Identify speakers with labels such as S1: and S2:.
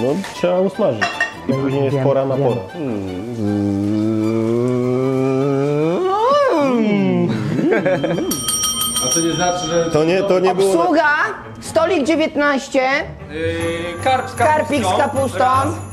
S1: No trzeba usmażyć. I później jest pora na pora.
S2: A to nie znaczy, że...
S1: To nie było...
S3: Obsługa, stolik 19,
S2: Karp z
S3: karpik z kapustą.
S2: Raz.